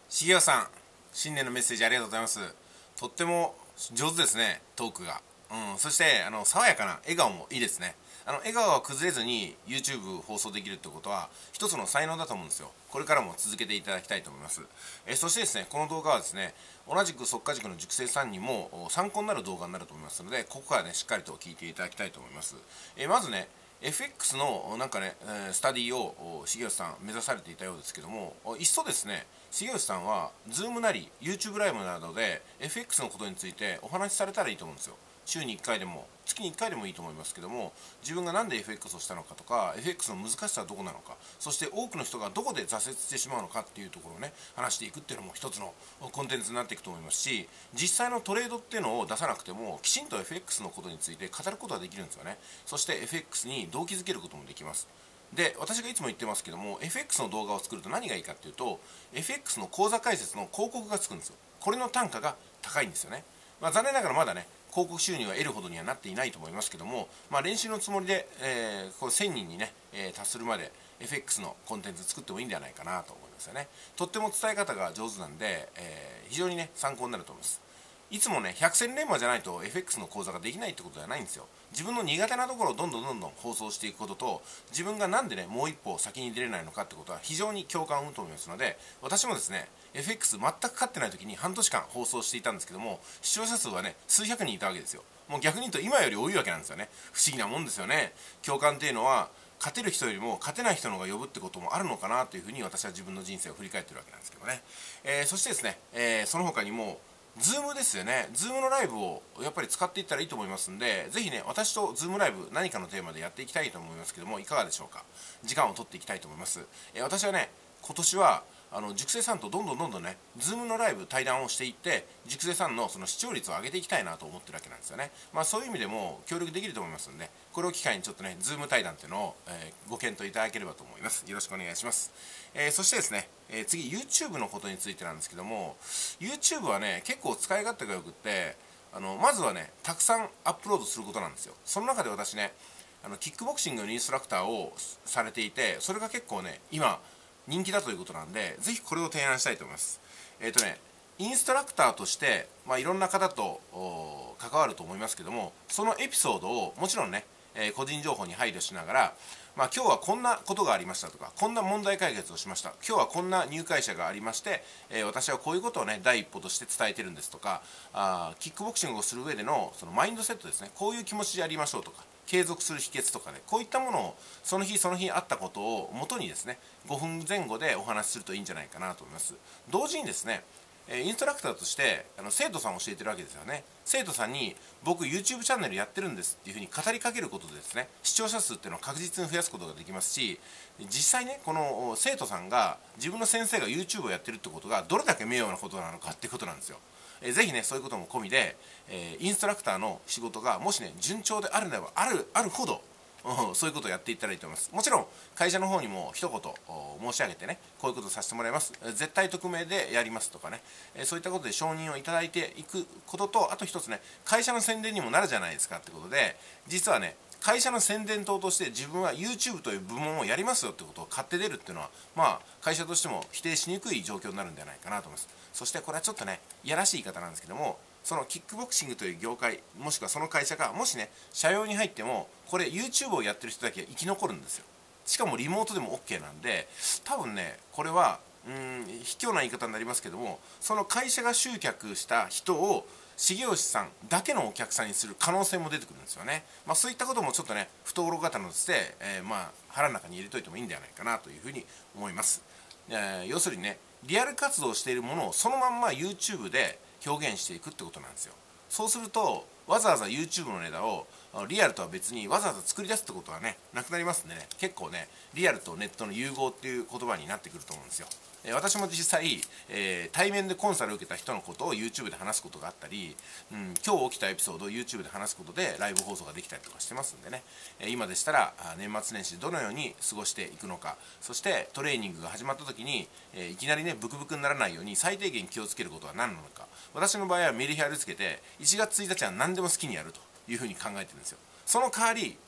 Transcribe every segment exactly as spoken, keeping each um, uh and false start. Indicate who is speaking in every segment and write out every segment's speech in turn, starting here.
Speaker 1: しげおさん、新年のメッセージありがとうございます。とっても上手ですね、トークが。うん、そしてあの爽やかな笑顔もいいですね。あの笑顔が崩れずに YouTube 放送できるってことは一つの才能だと思うんですよ。これからも続けていただきたいと思います。えそしてですね、この動画はですね、同じく速稼塾の塾生さんにも参考になる動画になると思いますので、ここからねしっかりと聞いていただきたいと思います。えまずね、エフエックス のなんかね、スタディを重吉さん目指されていたようですけども、いっそですね、重吉さんは Zoom なり YouTube ライブなどで エフエックス のことについてお話しされたらいいと思うんですよ。週にいっかいでも月にいっかいでもいいと思いますけども、自分がなんで エフエックス をしたのかとか エフエックス の難しさはどこなのか、そして多くの人がどこで挫折してしまうのかっていうところをね話していくっていうのも一つのコンテンツになっていくと思いますし、実際のトレードっていうのを出さなくてもきちんと エフエックス のことについて語ることができるんですよね。そして エフエックス に動機づけることもできます。で、私がいつも言ってますけども、 エフエックス の動画を作ると何がいいかっていうと、 エフエックス の講座解説の広告がつくんですよ。これの単価が高いんですよね。まあ、残念ながらまだね広告収入は得るほどにはなっていないと思いますけども、まあ、練習のつもりで、えー、これせんにんにね、えー、達するまで エフエックス のコンテンツ作ってもいいんではないかなと思いますよね。とっても伝え方が上手なんで、えー、非常にね参考になると思います。いつもね百戦錬磨じゃないと エフエックス の講座ができないってことではないんですよ。自分の苦手なところをどんどんどんどん放送していくことと、自分がなんでねもう一歩先に出れないのかってことは非常に共感を生むと思いますので、私もですね エフエックス 全く勝ってない時に半年間放送していたんですけども、視聴者数はね数百人いたわけですよ。もう逆に言うと今より多いわけなんですよね。不思議なもんですよね。共感っていうのは勝てる人よりも勝てない人の方が呼ぶってこともあるのかなというふうに私は自分の人生を振り返ってるわけなんですけどね。えー、そしてですね、えー、その他にもズームですよね。ズームのライブをやっぱり使っていったらいいと思いますんで、ぜひね、私とズームライブ何かのテーマでやっていきたいと思いますけども、いかがでしょうか。時間を取っていきたいと思います。えー、私はね、今年はあの塾生さんとどんどんどんどんね、ズームのライブ対談をしていって、塾生さんのその視聴率を上げていきたいなと思ってるわけなんですよね。まあそういう意味でも協力できると思いますんで、これを機会にちょっとね、ズーム対談っていうのを、えー、ご検討いただければと思います。よろしくお願いします。えー、そしてですね、えー、次 YouTube のことについてなんですけども、 YouTube はね結構使い勝手がよくって、あのまずはねたくさんアップロードすることなんですよ。その中で私ね、あのキックボクシングのインストラクターをされていて、それが結構ね今人気だということなんで、ぜひこれを提案したいと思います。えっ、ー、とねインストラクターとして、まあ、いろんな方と関わると思いますけども、そのエピソードをもちろんね、えー、個人情報に配慮しながら、まあ、今日はこんなことがありましたとか、こんな問題解決をしました、今日はこんな入会者がありまして、えー、私はこういうことをね第一歩として伝えてるんですとか、あキックボクシングをする上でのそのマインドセットですね、こういう気持ちでやりましょうとか、継続する秘訣とかね、こういったものをその日その日あったことを元にですねごふんぜん後でお話しするといいんじゃないかなと思います。同時にですね、インストラクターとしてあの生徒さんを教えてるわけですよね。生徒さんに僕 YouTube チャンネルやってるんですっていうふうに語りかけることでですね、視聴者数っていうのを確実に増やすことができますし、実際ねこの生徒さんが自分の先生が YouTube をやってるってことがどれだけ名誉なことなのかっていうことなんですよ。えー、ぜひねそういうことも込みで、えー、インストラクターの仕事がもしね順調であるならばあるあるほど、うん、そういうことをやっていったらいいと思います。もちろん会社の方にも一言申し上げてね、こういうことをさせてもらいます、絶対匿名でやりますとかね、えそういったことで承認をいただいていくことと、あと一つね会社の宣伝にもなるじゃないですかってことで、実はね会社の宣伝等として自分は YouTube という部門をやりますよってことを買って出るっていうのは、まあ会社としても否定しにくい状況になるんじゃないかなと思います。そしてこれはちょっとねいやらしい言い方なんですけども、そのキックボクシングという業界もしくはその会社がもしね社用に入っても、これ YouTube をやってる人だけ生き残るんですよ。しかもリモートでも OK なんで、多分ねこれはうーん卑怯な言い方になりますけども、その会社が集客した人を重吉さんだけのお客さんにする可能性も出てくるんですよね。まあ、そういったこともちょっとね懐刀として、えー、まあ腹の中に入れといてもいいんではないかなというふうに思います。えー、要するにねリアル活動をしているものをそのまんま YouTube で表現していくってことなんですよ。そうするとわざわざ YouTube のネタをリアルとは別にわざわざ作り出すってことはねなくなりますんでね、結構ねリアルとネットの融合っていう言葉になってくると思うんですよ。えー、私も実際、えー、対面でコンサルを受けた人のことを YouTube で話すことがあったり、うん、今日起きたエピソードを YouTube で話すことでライブ放送ができたりとかしてますんでね、えー、今でしたら年末年始どのように過ごしていくのか、そしてトレーニングが始まった時に、えー、いきなりねブクブクにならないように最低限気をつけることは何なのか、私の場合はメリハリつけていちがつついたちは何でも好きにやるというふうに考えてるんですよ。その代わり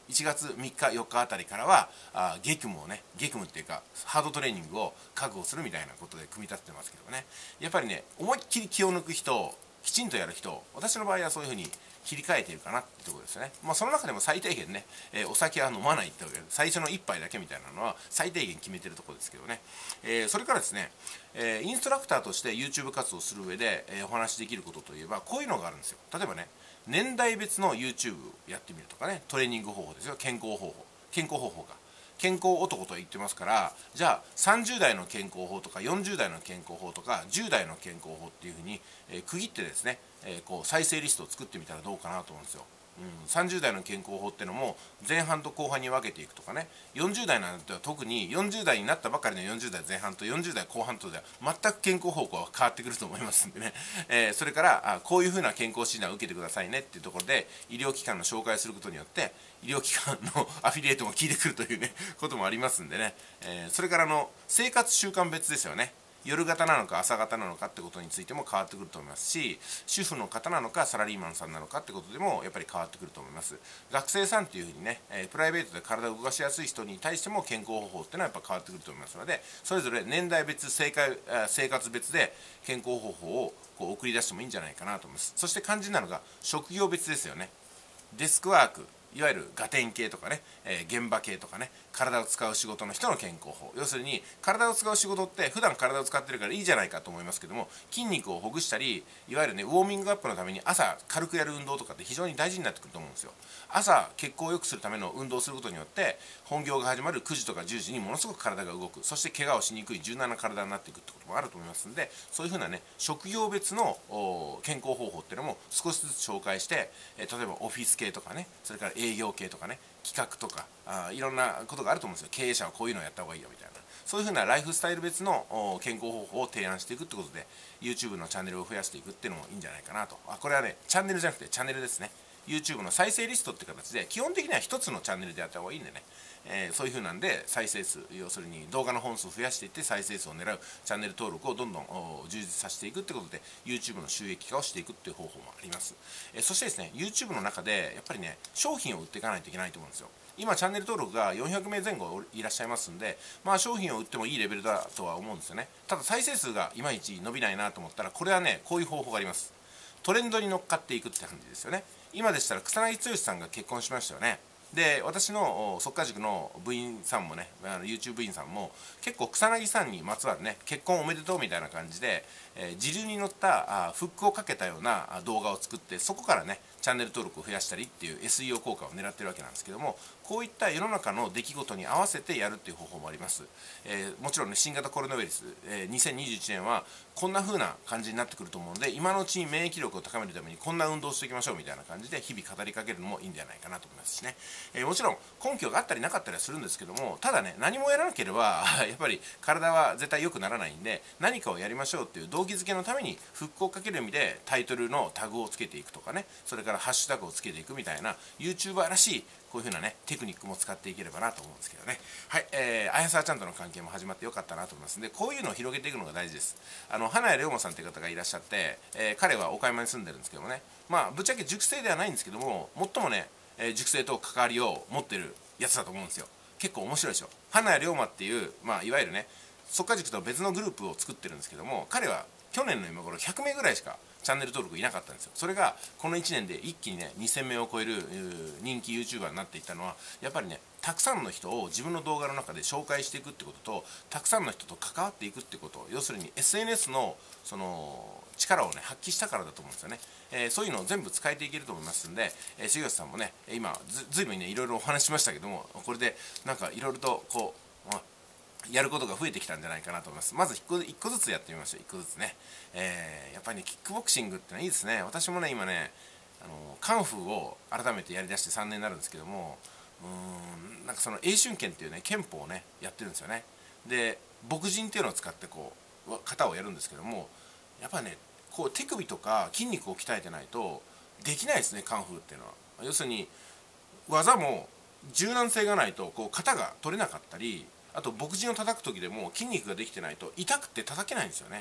Speaker 1: いちがつみっかよっかあたりからはあ激務をね激務っていうかハードトレーニングを確保するみたいなことで組み立ててますけどね、やっぱりね思いっきり気を抜く人、きちんとやる人、私の場合はそういうふうに切り替えているかなってところですよね。まあその中でも最低限ね、えー、お酒は飲まないってわけで最初のいっぱいだけみたいなのは最低限決めてるところですけどね、えー、それからですね、えー、インストラクターとして YouTube 活動をする上で、えー、お話しできることといえばこういうのがあるんですよ。例えばね、年代別の YouTube をやってみるとかね、トレーニング方法ですよ、健康方法健康方法が健康男と言ってますから、じゃあさんじゅう代の健康法とかよんじゅう代の健康法とかじゅう代の健康法っていうふうに、えー、区切ってですね、えー、こう再生リストを作ってみたらどうかなと思うんですよ。うん、さんじゅう代の健康法っていうのも前半と後半に分けていくとかね、よんじゅう代なんては特によんじゅう代になったばかりのよんじゅう代前半とよんじゅう代後半とでは全く健康方向は変わってくると思いますんでね、えー、それからあこういうふうな健康診断を受けてくださいねっていうところで医療機関の紹介することによって医療機関のアフィリエイトも効いてくるというねこともありますんでね、えー、それからの生活習慣別ですよね。夜型なのか朝型なのかってことについても変わってくると思いますし、主婦の方なのかサラリーマンさんなのかってことでもやっぱり変わってくると思います。学生さんっていうふうにね、えー、プライベートで体を動かしやすい人に対しても健康方法っていうのはやっぱ変わってくると思いますので、それぞれ年代別生活生活別で健康方法をこう送り出してもいいんじゃないかなと思います。そして肝心なのが職業別ですよね。デスクワーク、いわゆるガテン系とかね、えー、現場系とかね、体を使う仕事の人の健康法、要するに体を使う仕事って普段体を使ってるからいいじゃないかと思いますけども、筋肉をほぐしたりいわゆるねウォーミングアップのために朝軽くやる運動とかって非常に大事になってくると思うんですよ。朝血行を良くするための運動をすることによって本業が始まるくじとかじゅうじにものすごく体が動く、そして怪我をしにくい柔軟な体になっていくってこともあると思いますので、そういうふうなね職業別の健康方法っていうのも少しずつ紹介して、えー、例えばオフィス系とかね、それから営業系とかね、企画とかあいろんなことがあると思うんですよ。経営者はこういうのをやった方がいいよみたいな、そういうふうなライフスタイル別の健康方法を提案していくってことで YouTube のチャンネルを増やしていくっていうのもいいんじゃないかなと。あこれはねチャンネルじゃなくてチャンネルですね。 YouTube の再生リストって形で基本的には一つのチャンネルでやった方がいいんでね、えー、そういう風なんで再生数、要するに動画の本数を増やしていって再生数を狙うチャンネル登録をどんどん充実させていくってことで YouTube の収益化をしていくっていう方法もあります。えー、そしてですね YouTube の中でやっぱりね商品を売っていかないといけないと思うんですよ。今チャンネル登録がよんひゃくめいぜん後いらっしゃいますんで、まあ商品を売ってもいいレベルだとは思うんですよね。ただ再生数がいまいち伸びないなと思ったら、これはねこういう方法があります。トレンドに乗っかっていくって感じですよね。今でしたら草薙剛さんが結婚しましたよね。で私の速稼塾の部員さんもね、あの YouTube 部員さんも結構草薙さんにまつわるね結婚おめでとうみたいな感じで、えー、時流に乗ったあフックをかけたような動画を作って、そこからねチャンネル登録を増やしたりっていう エスイーオー 効果を狙ってるわけなんですけども、こういった世の中の出来事に合わせてやるっていう方法もあります。えー、もちろんね新型コロナウイルス、えー、にせんにじゅういちねんはこんな風な感じになってくると思うので、今のうちに免疫力を高めるためにこんな運動をしていきましょうみたいな感じで日々語りかけるのもいいんじゃないかなと思いますしね、えー、もちろん根拠があったりなかったりはするんですけども、ただね何もやらなければやっぱり体は絶対良くならないんで、何かをやりましょうっていう動機づけのためにフックをかける意味でタイトルのタグをつけていくとかね、それからハッシュタグをつけていくみたいな YouTuber らしいこういう風なねテクニックも使っていければなと思うんですけどね。はい、えー、綾沢ちゃんとの関係も始まってよかったなと思いますんで、こういうのを広げていくのが大事です。あの花谷龍馬さんという方がいらっしゃって、えー、彼は岡山に住んでるんですけどもね、まあぶっちゃけ塾生ではないんですけども、最もね、えー、塾生と関わりを持ってるやつだと思うんですよ。結構面白いでしょ。花谷龍馬っていう、まあ、いわゆるね速稼塾と別のグループを作ってるんですけども、彼は去年の今頃ひゃくめいぐらいしかチャンネル登録いなかったんですよ。それがこのいちねんで一気にねにせんめいを超える人気 YouTuber になっていったのは、やっぱりねたくさんの人を自分の動画の中で紹介していくってことと、たくさんの人と関わっていくってこと、要するに エスエヌエス のその力をね発揮したからだと思うんですよね。えー、そういうのを全部使えていけると思いますんで、えー、重吉さんもね今 ず, ずいぶんねいろいろお話しましたけども、これでなんかいろいろとこう、まあやることが増えてきたんじゃないかなと思います。まずいっこ、いっこずつやってみましょう。いっこずつね、えー、やっぱりねキックボクシングってのはいいですね。私もね今ねあのカンフーを改めてやりだしてさんねんになるんですけども、うーんなんかその詠春拳っていうね拳法をねやってるんですよね。で墨人っていうのを使ってこう型をやるんですけども、やっぱりねこう手首とか筋肉を鍛えてないとできないですねカンフーっていうのは。要するに技も柔軟性がないとこう型が取れなかったり、あと墨人を叩く時でも筋肉ができてないと痛くて叩けないんですよね。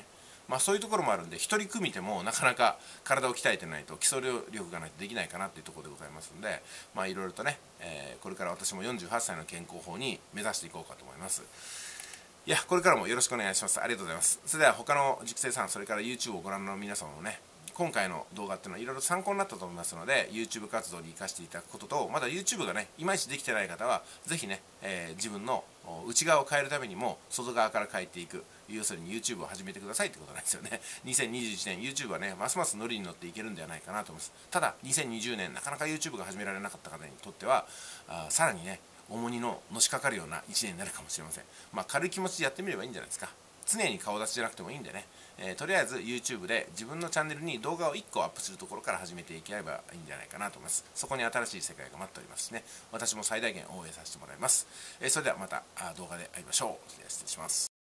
Speaker 1: まあ、そういうところもあるんで、一人組みてもなかなか体を鍛えてないと基礎力がないとできないかなっていうところでございますので、まあいろいろとね、えー、これから私もよんじゅうはっさいの健康法に目指していこうかと思います。いや、これからもよろしくお願いします。ありがとうございます。それでは他の塾生さん、それから YouTube をご覧の皆様もね、今回の動画っていうのはいろいろ参考になったと思いますので、 YouTube 活動に生かしていただくことと、まだ YouTube がねいまいちできてない方はぜひね、えー、自分の内側を変えるためにも外側から変えていく、要するに YouTube を始めてくださいってことなんですよね。にせんにじゅういちねん YouTube はねますますノリに乗っていけるんではないかなと思います。ただにせんにじゅうねんなかなか YouTube が始められなかった方にとってはあさらにね重荷ののしかかるようないちねんになるかもしれません。まあ軽い気持ちでやってみればいいんじゃないですか。常に顔出しじゃなくてもいいんでね、えー、とりあえず YouTube で自分のチャンネルに動画をいっこアップするところから始めていければいいんじゃないかなと思います。そこに新しい世界が待っておりますしね、私も最大限応援させてもらいます。えー、それではまた動画で会いましょう。失礼します。